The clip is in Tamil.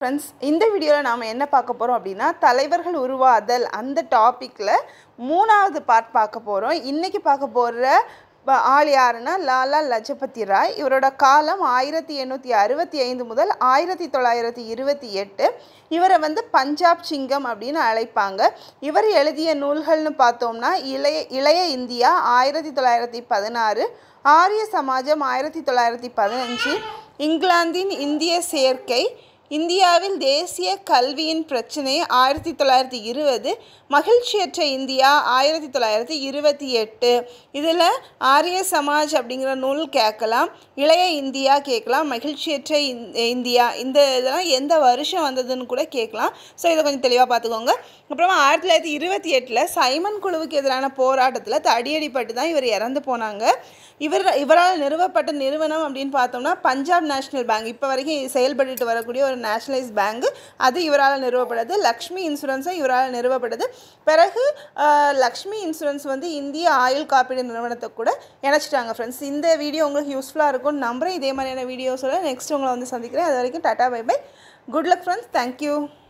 ஃப்ரெண்ட்ஸ், இந்த வீடியோவில் நாம் என்ன பார்க்க போகிறோம் அப்படின்னா, தலைவர்கள் உருவாதல் அந்த டாப்பிக்கில் 3வது பார்ட் பார்க்க போகிறோம். இன்றைக்கி பார்க்க போகிற ஆள் யாருன்னா லாலா லஜபதி ராய். இவரோட காலம் 1865 முதல் 1928. இவரை பஞ்சாப் சிங்கம் அப்படின்னு அழைப்பாங்க. இவர் எழுதிய நூல்கள்னு பார்த்தோம்னா இளைய இந்தியா 1916, ஆரிய சமாஜம் 1915, இங்கிலாந்தின் இந்திய சேர்க்கை, இந்தியாவில் தேசிய கல்வியின் பிரச்சனை 1920, மகிழ்ச்சியற்ற இந்தியா 1928. இதில் ஆரிய சமாஜ் அப்படிங்கிற நூல் கேட்கலாம், இளைய இந்தியா கேட்கலாம், மகிழ்ச்சியற்ற இந்தியா இந்த இதெல்லாம் எந்த வருஷம் வந்ததுன்னு கூட கேட்கலாம். ஸோ இதை கொஞ்சம் தெளிவாக பார்த்துக்கோங்க. அப்புறமா 1928 சைமன் குழுவுக்கு எதிரான போராட்டத்தில் தடியடிப்பட்டு தான் இவர் இறந்து போனாங்க. இவரால் நிறுவப்பட்ட நிறுவனம் அப்படின்னு பார்த்தோம்னா பஞ்சாப் நேஷ்னல் பேங்க், இப்போ வரைக்கும் செயல்பட்டு வரக்கூடிய ஒரு நேஷ்னலைஸ் பேங்க், அது இவரால் நிறுவப்பட்டது. லக்ஷ்மி இன்சூரன்ஸும் இவரால் நிறுவப்பட்டது. பிறகு லக்ஷ்மி இன்சூரன்ஸ் இந்திய ஆயுள் காப்பீடு நிறுவனத்தை கூட இணைச்சிட்டாங்க. ஃப்ரெண்ட்ஸ், இந்த வீடியோ உங்களுக்கு யூஸ்ஃபுல்லாக இருக்கும்னு நம்புகிறேன். இதே மாதிரியான வீடியோஸோட நெக்ஸ்ட் உங்களை சந்திக்கிறேன். அது வரைக்கும் tata, bye bye, good luck friends, thank you.